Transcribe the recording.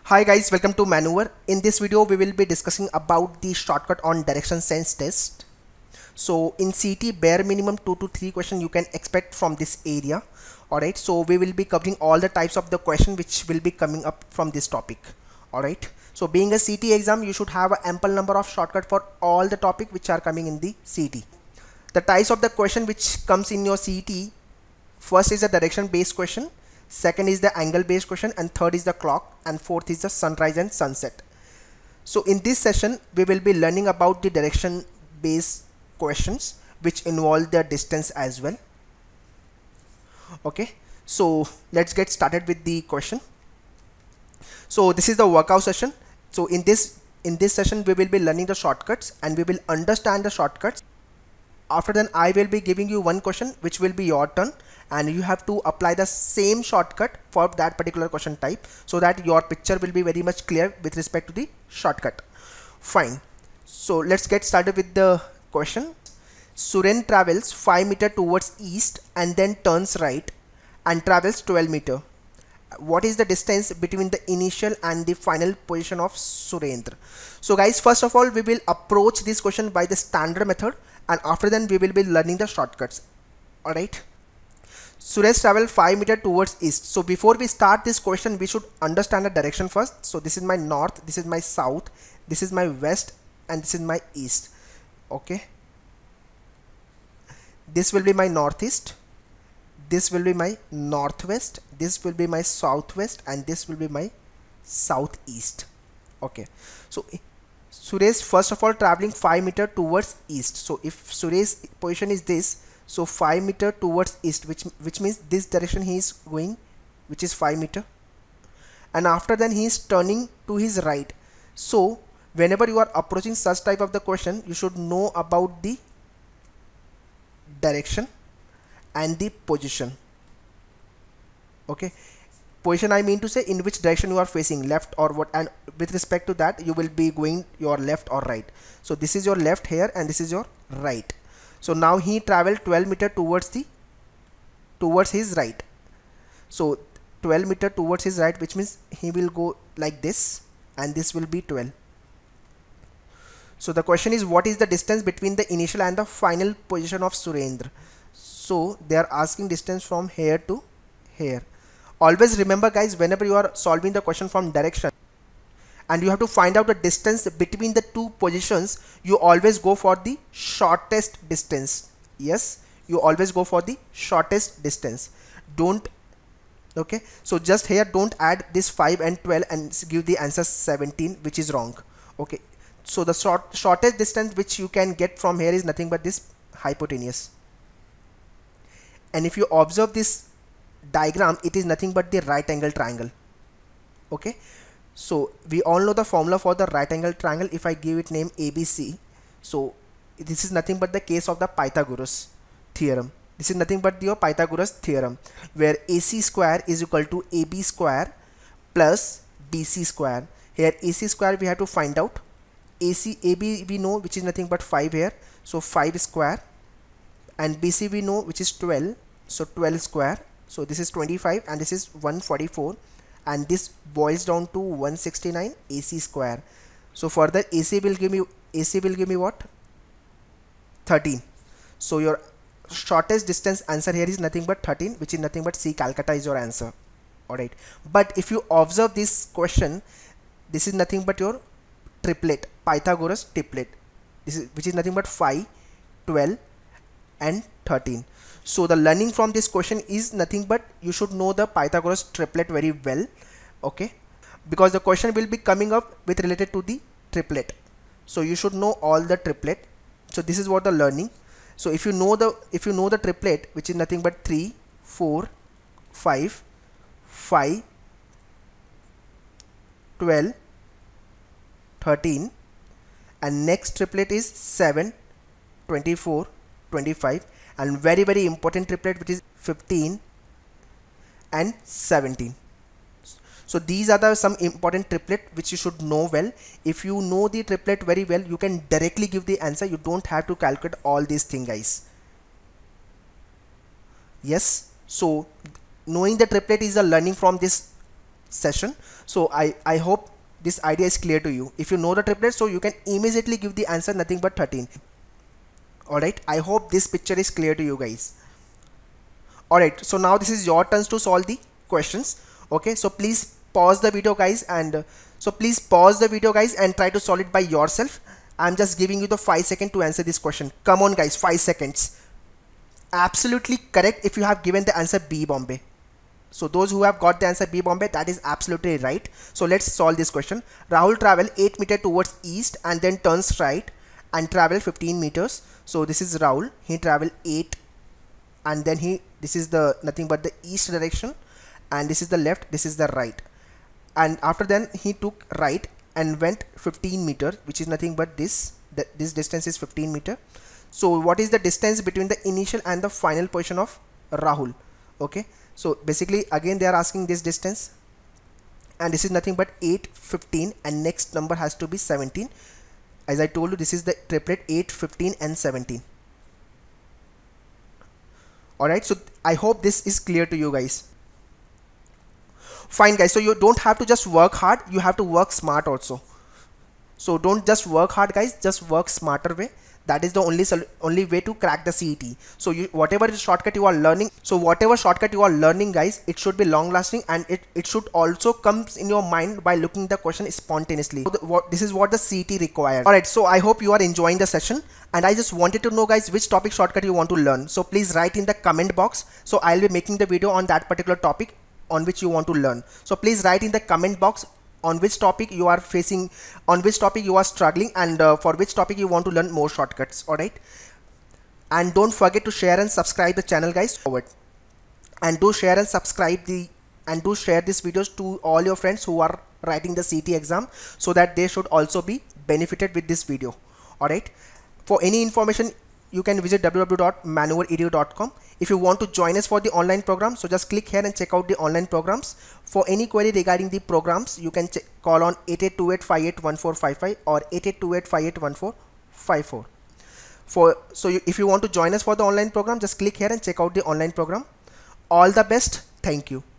Hi guys, welcome to Maneuver. In this video we will be discussing about the shortcut on direction sense test. So in CT, bare minimum 2 to 3 questions you can expect from this area. Alright, so we will be covering all the types of the question which will be coming up from this topic. Alright, so being a CT exam, you should have an ample number of shortcut for all the topic which are coming in the CT. The types of the question which comes in your CT, first is a direction based question, second is the angle based question, and third is the clock, and fourth is the sunrise and sunset. So in this session we will be learning about the direction based questions which involve the distance as well. Okay, so let's get started with the question. So this is the workout session. So in this session we will be learning the shortcuts and we will understand the shortcuts. After then I will be giving you one question which will be your turn, and you have to apply the same shortcut for that particular question type so that your picture will be very much clear with respect to the shortcut. Fine. So let's get started with the question. Suren travels 5 meters towards east and then turns right and travels 12 meters. What is the distance between the initial and the final position of Surendra? So guys, first of all we will approach this question by the standard method, and after then we will be learning the shortcuts. Alright, Suresh travel 5 meters towards east. So before we start this question we should understand the direction first. So this is my north, this is my south, this is my west, and this is my east. Okay, this will be my northeast, this will be my northwest, this will be my southwest, and this will be my southeast. Okay, so Suresh first of all traveling 5 meters towards east. So if Suresh's position is this, so 5 meters towards east, which means this direction he is going, which is 5 meters, and after then he is turning to his right. So whenever you are approaching such type of the question, you should know about the direction and the position. Okay, position I mean to say in which direction you are facing, left or what, and with respect to that you will be going your left or right. So this is your left here and this is your right. So now he traveled 12 meters towards his right. So 12 meters towards his right, which means he will go like this, and this will be 12. So the question is, what is the distance between the initial and the final position of Surendra? So they are asking distance from here to here. Always remember guys, whenever you are solving the question from direction and you have to find out the distance between the two positions, you always go for the shortest distance. Yes, you always go for the shortest distance. Don't, okay, so just here don't add this 5 and 12 and give the answer 17, which is wrong. Okay, so the shortest distance which you can get from here is nothing but this hypotenuse, and if you observe this diagram, it is nothing but the right angle triangle. Okay, so we all know the formula for the right angle triangle. If I give it name ABC, so this is nothing but the case of the Pythagoras theorem. This is nothing but your Pythagoras theorem, where AC square is equal to AB square plus BC square. Here AC square we have to find out. AB we know, which is nothing but 5 here, so 5 square, and BC we know, which is 12, so 12 square. So this is 25 and this is 144, and this boils down to 169 AC square. So further AC will give me what? 13. So your shortest distance answer here is nothing but 13, which is nothing but C, Calcutta is your answer. Alright, but if you observe this question, this is nothing but your triplet, Pythagoras triplet. This is, which is nothing but 5, 12 and 13. So the learning from this question is nothing but you should know the Pythagoras triplet very well. Okay, because the question will be coming up with related to the triplet, so you should know all the triplet. So this is what the learning. So if you know the triplet, which is nothing but 3, 4, 5, 5, 12, 13, and next triplet is 7, 24, 25, and very very important triplet which is 15 and 17. So these are the some important triplet which you should know well. If you know the triplet very well, you can directly give the answer. You don't have to calculate all these things, guys. Yes, so knowing the triplet is a learning from this session. So I hope this idea is clear to you. If you know the triplet, so you can immediately give the answer nothing but 13. Alright, I hope this picture is clear to you guys. Alright, so now this is your turns to solve the questions. Okay, so please pause the video guys, and try to solve it by yourself. I'm just giving you the 5 seconds to answer this question. Come on guys, 5 seconds. Absolutely correct if you have given the answer B, Bombay. So those who have got the answer B, Bombay, that is absolutely right. So let's solve this question. Rahul travel 8 meters towards east and then turns right and travel 15 meters. So this is Rahul. He travel 8 and then this is the nothing but the east direction, and this is the left, this is the right. And after then he took right and went 15 meter, which is nothing but this distance is 15 meter. So what is the distance between the initial and the final position of Rahul? Okay, so basically again they are asking this distance, and this is nothing but 8, 15, and next number has to be 17. As I told you, this is the triplet 8, 15 and 17. Alright, so I hope this is clear to you guys. Fine guys, so you don't have to just work hard, you have to work smart also. So don't just work hard guys, just work smarter way. That is the only way to crack the CET. So whatever shortcut you are learning, guys, it should be long lasting, and it should also comes in your mind by looking the question spontaneously. So this is what the CET requires. Alright, so I hope you are enjoying the session, and I just wanted to know guys which topic shortcut you want to learn. So please write in the comment box. So I'll be making the video on that particular topic on which you want to learn. So please write in the comment box on which topic you are facing, on which topic you are struggling, and for which topic you want to learn more shortcuts. Alright, and don't forget to share and subscribe the channel guys forward, and do share and subscribe and do share these videos to all your friends who are writing the CET exam, so that they should also be benefited with this video. Alright, for any information you can visit www.manoeuvreedu.com. If you want to join us for the online program, so just click here and check out the online programs. For any query regarding the programs, you can call on 8828581455 or 8828581454. If you want to join us for the online program, just click here and check out the online program. All the best. Thank you.